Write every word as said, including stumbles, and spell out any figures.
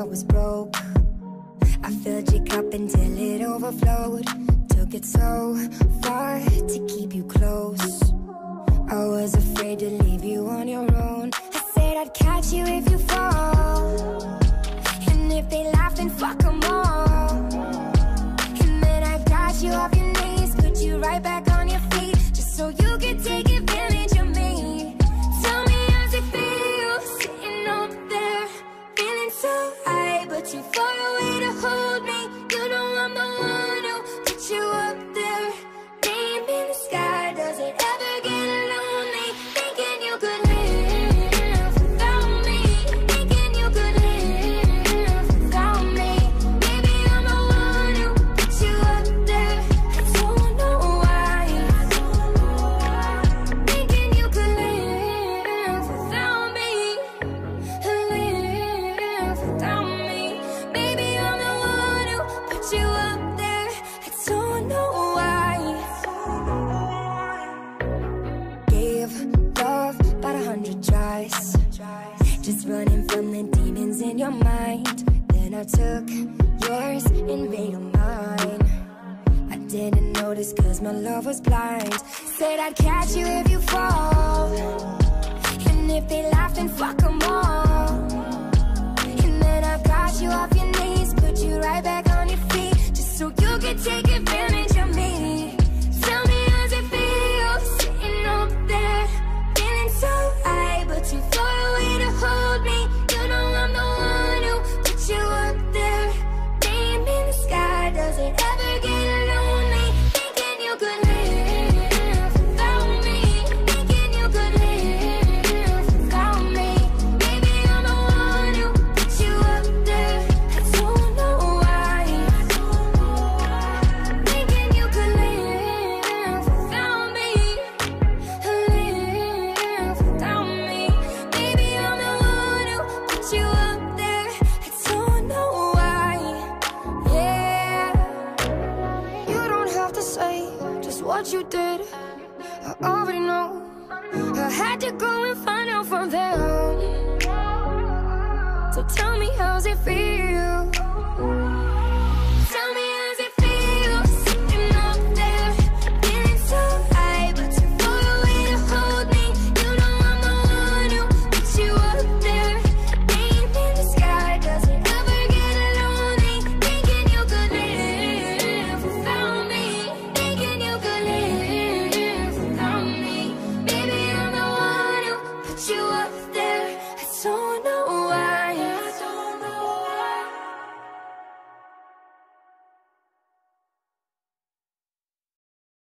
was broke. I filled your cup until it overflowed. Took it so far to keep you close. I was afraid to leave you on your own. I said I'd catch you if you fall, and if they laugh then fuck them all. And then I got you off your knees, put you right back on your feet, just so you could take advantage of me. Tell me how's it feel, sitting up there, feeling so high, but too far away to hold me. You know I'm the one who put you up there, name in the sky. Does it ever get lonely, thinking you could live without me, thinking you could live without me? Maybe I'm the one who put you up there, I don't know why, thinking you could live without me, live without me. Maybe I'm the one who put you up there, I don't know why. Gave love about a hundred tries, just running from the demons in your mind. Then I took yours and made them mine. I didn't notice cause my love was blind. Said I'd catch you if you fall, and if they laugh then fuck them all. And then I got you off your knees, put you right back on your feet, just so you could take advantage of me. Tell me how's it feel, sitting up there, feeling so high, but too far away to hold me. You know I'm the one who put you up there, name in the sky. Does it ever get lonely, thinking you could live without me, thinking you could live without me? Maybe I'm the one who put you up there, I don't know why, thinking you could live without me, live without me. Maybe I'm the one who put you up there, I don't know why. Yeah, you don't have to say just what you did, I already know. I had to go and find out from them. So tell me how's it feel,